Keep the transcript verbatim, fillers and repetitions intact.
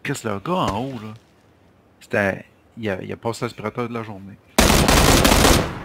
Chris, le gars en haut, là, c'était... Il a, il a passé l'aspirateur de la journée.